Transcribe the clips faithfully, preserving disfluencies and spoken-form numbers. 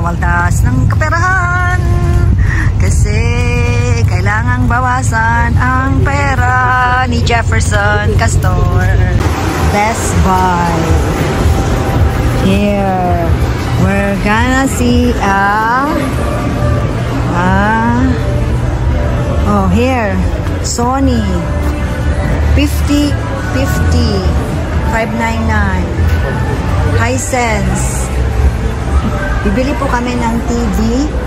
pumaltas ng kaperahan kasi kailangang bawasan ang pera ni Jefferson Castor. Best Buy. Here, we're gonna see a ah oh here Sony fifty fifty five ninety-nine Hisense. Bibili po kami ng T V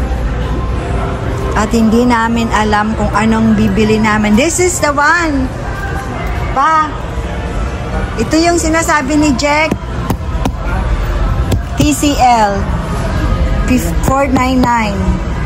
at hindi namin alam kung anong bibili namin. This is the one pa, ito yung sinasabi ni Jack. T C L four ninety-nine.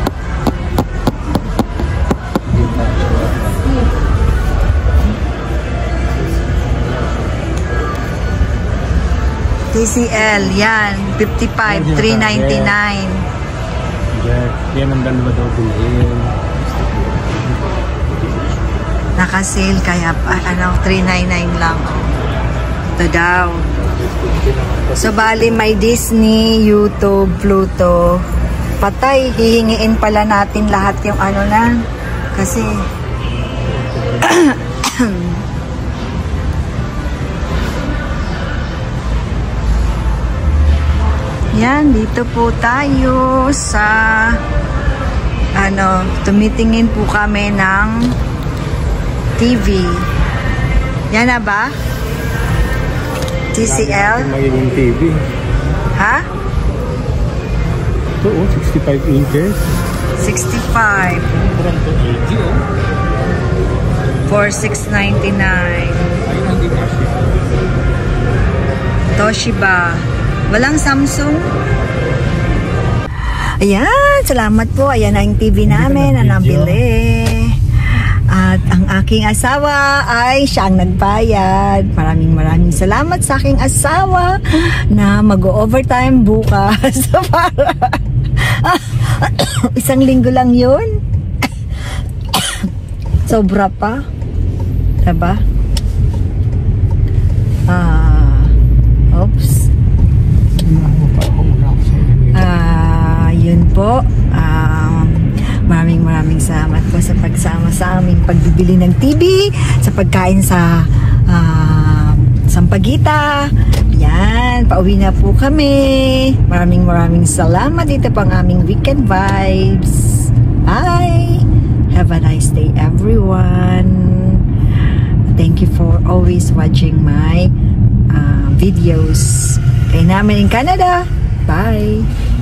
T C L yan fifty-five three ninety-nine. Yan ang dalawa daw bilhin. Naka-sale kaya ano three ninety-nine lang. Ito daw. So, bali may Disney, YouTube, Pluto. Patay, hihingiin pala natin lahat yung ano na. Kasi, yan, dito po tayo sa, ano, tumitingin po kami ng T V. Yan na ba? T C L? Magiging T V. Ha? Ito oh, sixty-five inches. sixty-five. For six ninety-nine. Toshiba. Walang Samsung. Ayan, salamat po. Ayan na yung T V namin na nabili. At ang aking asawa ay siyang nagbayad. Maraming maraming salamat sa aking asawa na mag-overtime bukas. Isang linggo lang yun. Sobra pa. Diba? Ah, oops. Ah, yun po. Um, Maraming maraming salamat po sa pagsama sa aming pagbibili ng T V, sa pagkain sa uh, Sampaguita. Yan, pauwi na po kami. Maraming maraming salamat. Dito pang aming weekend vibes. Bye! Have a nice day everyone. Thank you for always watching my uh, videos. Kaya namin in Canada. Bye!